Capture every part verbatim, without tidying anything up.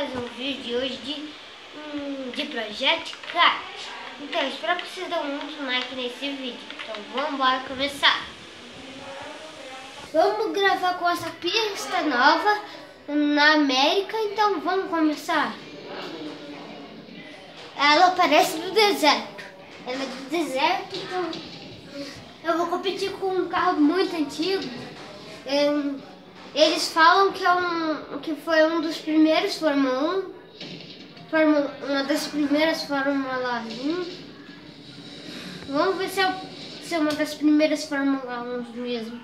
fazer um vídeo de hoje de, hum, de Project Cars. Então, eu espero que vocês dêem muito like nesse vídeo. Então, vamos embora começar. Vamos gravar com essa pista nova na América, então vamos começar. Ela parece do deserto. Ela é do deserto, então eu vou competir com um carro muito antigo. Eles falam que, é um, que foi um dos primeiros Fórmula um, Fórmula, uma das primeiras Fórmula um. Vamos ver se é, se é uma das primeiras Fórmula um mesmo.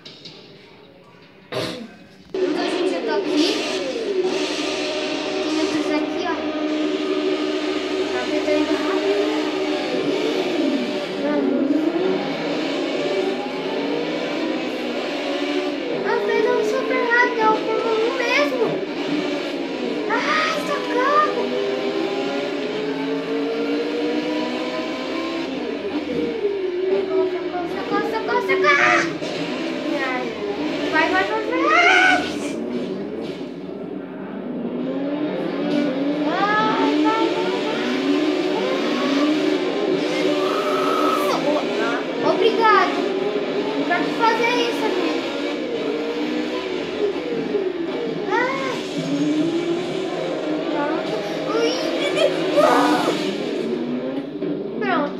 Então a gente já tá aqui. Tem outros aqui, ó. Tá apertando rápido. Ah, perdão, super rápido, é o Fórmula um mesmo. Ah, esse carro. Socorro, socorro, socorro, socorro. Vai, vai, vai, vai. Obrigado. Não quero fazer isso, amigo. Ai. Pronto. Ui. Pronto.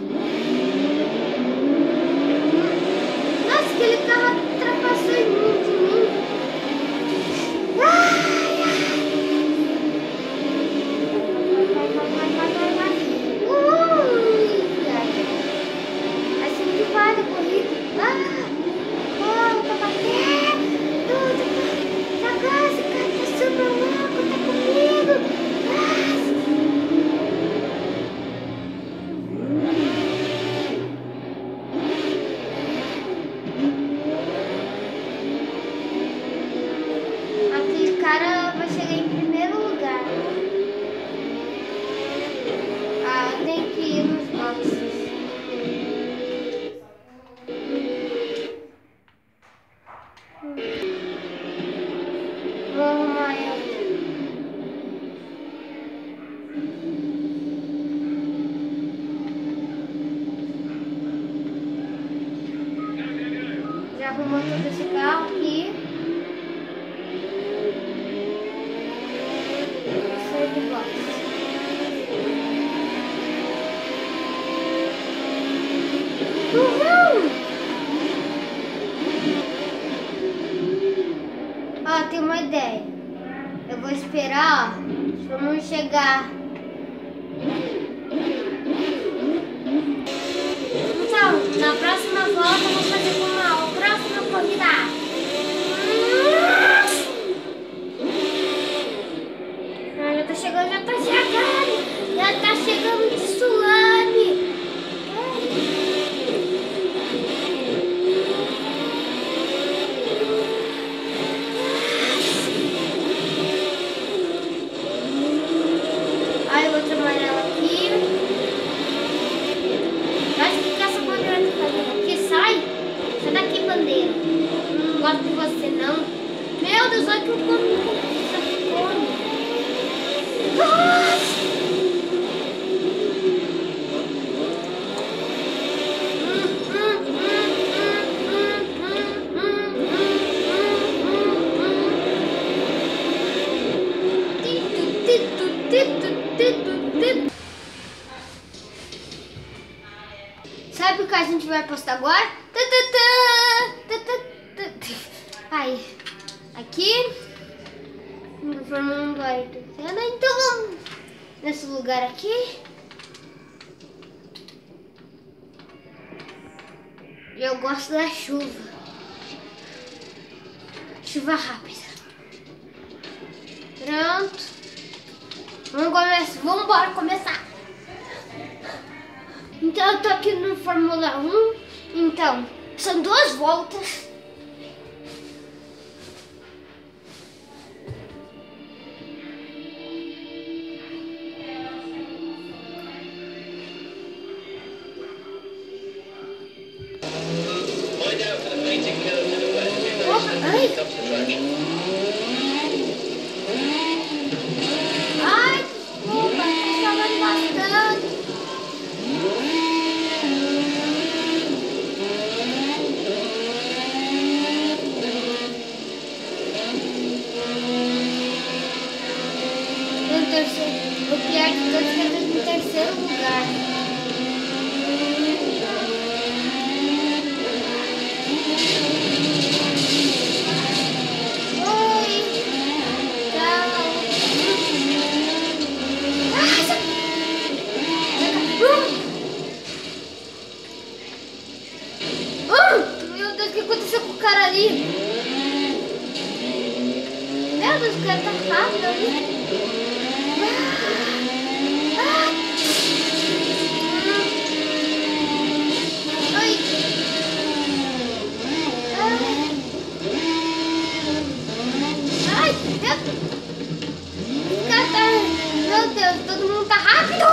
Nossa, aquele carro ultrapassou em mim, de mim. Ai, ai. Vai, vai, vai, vai, vai, vai. Ui. Assim que vai da corrida. Ah, oh, tá batendo. Tá quase, cara, tá super louco, tá comigo. Ah, aquele cara vai chegar em primeiro lugar. Ah, tem que ir nos boxes. Vou arrumar ela. Já arrumou todo esse carro aqui. Sai do box. Uhul! Ó, tem uma ideia. Eu vou esperar, ó, pra não chegar. Então, na próxima volta eu vou fazer uma a próxima corrida. Ah, já tá chegando, já tá chegando. Já tá chegando de Sulane. Aí outra amarela aqui. Eu acho que essa bandeira tá fazendo aqui. Sai! Sai daqui, bandeira. Não gosto de você, não. Meu Deus, olha que eu como. Nossa! Sabe o que a gente vai postar agora? Aí, aqui, formando a cena. Então vamos nesse lugar aqui. Eu gosto da chuva. Chuva rápida. Pronto. Vamos começar. Vamos embora começar. Então eu tô aqui no Fórmula um. Então, são duas voltas. Opa, ai. terceiro. O pior de todos é que eu tô no terceiro lugar. Oi! Tchau! Nossa! Uh! Meu Deus, o que aconteceu com o cara ali? Meu Deus, o cara tá rápido ali. Ai, Deus. Esse cara tá... Meu Deus, todo mundo tá rápido.